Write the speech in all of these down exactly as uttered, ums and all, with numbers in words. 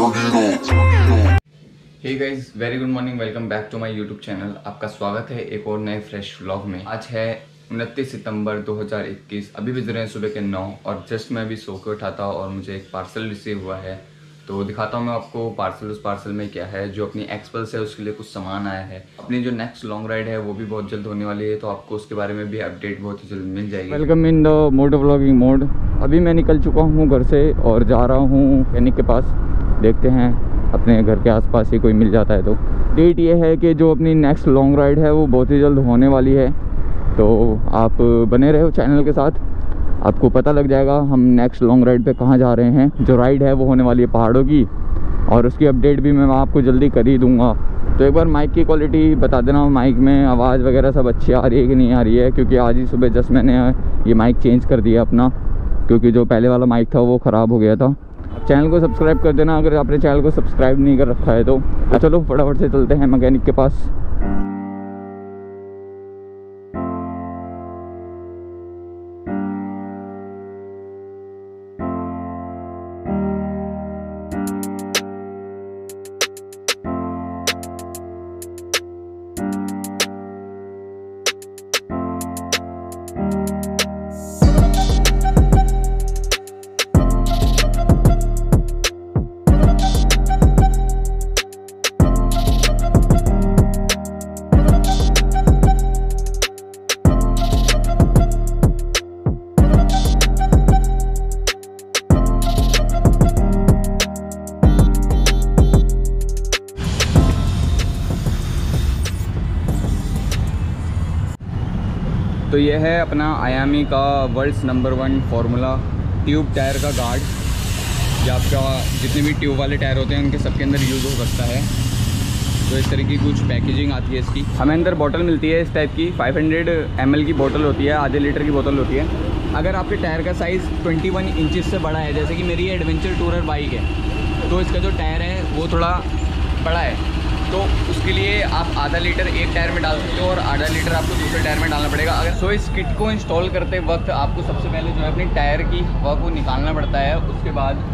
Hey guys, very good morning, welcome back to my YouTube channel. आपका स्वागत है एक और नए फ्रेश व्लॉग में। आज है उनतीस सितंबर दो हज़ार इक्कीस। अभी बज रहे हैं सुबह के नौ और जस्ट मैं अभी सो के उठा था और मुझे एक पार्सल रिसीव हुआ है। तो दिखाता हूँ मैं आपको पार्सल। उस पार्सल में क्या है, जो अपनी एक्सपल्स है उसके लिए कुछ सामान आया है। अपनी जो नेक्स्ट लॉन्ग राइड है वो भी बहुत जल्द होने वाली है, तो आपको उसके बारे में भी अपडेट बहुत ही जल्द मिल जाएगी। Welcome in the moto vlogging mode. अभी मैं निकल चुका हूँ घर से और जा रहा हूँ मैकेनिक के पास। देखते हैं अपने घर के आसपास ही कोई मिल जाता है तो। डेट ये है कि जो अपनी नेक्स्ट लॉन्ग राइड है वो बहुत ही जल्द होने वाली है, तो आप बने रहो चैनल के साथ, आपको पता लग जाएगा हम नेक्स्ट लॉन्ग राइड पे कहाँ जा रहे हैं। जो राइड है वो होने वाली है पहाड़ों की, और उसकी अपडेट भी मैं आपको जल्दी कर ही दूँगा। तो एक बार माइक की क्वालिटी बता देना, माइक में आवाज़ वगैरह सब अच्छी आ रही है कि नहीं आ रही है, क्योंकि आज ही सुबह जस्ट मैंने ये माइक चेंज कर दिया अपना, क्योंकि जो पहले वाला माइक था वो ख़राब हो गया था। चैनल को सब्सक्राइब कर देना अगर आपने चैनल को सब्सक्राइब नहीं कर रखा है तो। चलो फटाफट से चलते हैं मैकेनिक के पास। तो ये है अपना आयामी का world's number one formula tube tyre का गार्ड। ये आपका जितने भी ट्यूब वाले टायर होते हैं उनके सबके अंदर यूज़ हो सकता है। तो इस तरह की कुछ पैकेजिंग आती है इसकी। हमें अंदर बोतल मिलती है इस टाइप की, पाँच सौ एम एल की बोतल होती है, आधे लीटर की बोतल होती है। अगर आपके टायर का साइज़ इक्कीस इंचज़ से बड़ा है, जैसे कि मेरी एडवेंचर टूरर बाइक है, तो इसका जो टायर है वो थोड़ा बड़ा है, तो उसके लिए आप आधा लीटर एक टायर में डाल सकते हो और आधा लीटर आपको दूसरे टायर में डालना पड़ेगा। अगर सो इस किट को इंस्टॉल करते वक्त आपको सबसे पहले जो है अपने टायर की हवा को निकालना पड़ता है। उसके बाद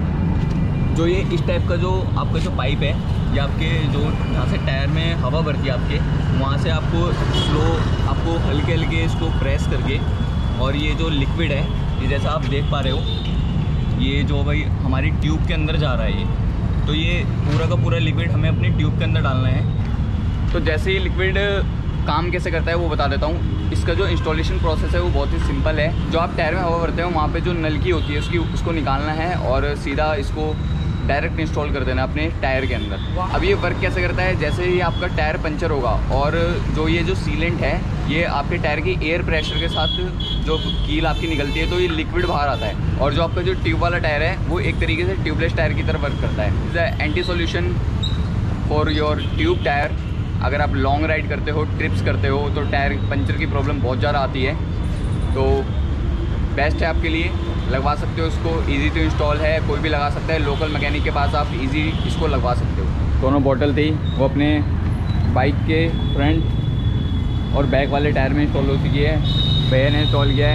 जो ये इस टाइप का जो आपका जो पाइप है, ये आपके जो जहाँ से टायर में हवा भरती है आपके, वहाँ से आपको स्लो आपको हल्के हल्के इसको प्रेस करके, और ये जो लिक्विड है ये जैसा आप देख पा रहे हो, ये जो भाई हमारी ट्यूब के अंदर जा रहा है, ये तो ये पूरा का पूरा लिक्विड हमें अपनी ट्यूब के अंदर डालना है। तो जैसे ये लिक्विड काम कैसे करता है वो बता देता हूँ। इसका जो इंस्टॉलेशन प्रोसेस है वो बहुत ही सिंपल है। जो आप टायर में हवा भरते हो वहाँ पे जो नलकी होती है उसकी उसको निकालना है और सीधा इसको डायरेक्ट इंस्टॉल कर देना अपने टायर के अंदर। अब ये वर्क कैसे करता है, जैसे ही आपका टायर पंचर होगा और जो ये जो सीलेंट है ये आपके टायर की एयर प्रेशर के साथ जो कील आपकी निकलती है तो ये लिक्विड बाहर आता है, और जो आपका जो ट्यूब वाला टायर है वो एक तरीके से ट्यूबलेस टायर की तरह वर्क करता है। Is a anti solution for your tube tyre. अगर आप लॉन्ग राइड करते हो, ट्रिप्स करते हो, तो टायर पंचर की प्रॉब्लम बहुत ज़्यादा आती है, तो बेस्ट है आपके लिए। लगवा सकते हो इसको, इजी टू इंस्टॉल है, कोई भी लगा सकता है। लोकल मैकेनिक के पास आप इजी इसको लगवा सकते हो। दोनों बोतल थी वो अपने बाइक के फ्रंट और बैक वाले टायर में इंस्टॉल हो चुकी है। भैया ने इंस्टॉल किया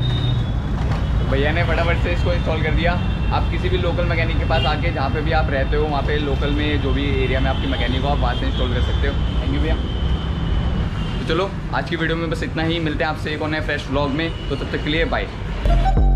है, भैया ने फटाफट से इसको इंस्टॉल कर दिया। आप किसी भी लोकल मैकेनिक के पास आके, जहाँ पे भी आप रहते हो वहाँ पे लोकल में जो भी एरिया में आपकी मैकेनिक हो, आप वहाँ से इंस्टॉल कर सकते हो। थैंक यू भैया। तो चलो आज की वीडियो में बस इतना ही, मिलते हैं आपसे एक और नए फ्रेश व्लॉग में, तो तब तक के लिए बाय।